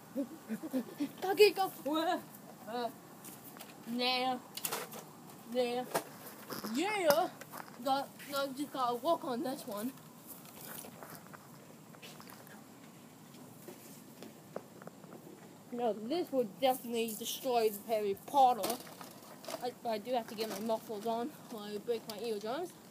Doggy, go. Nah. Yeah. Just gotta walk on this one. No, this would definitely destroy Harry Potter. I do have to get my mufflers on while I break my eardrums.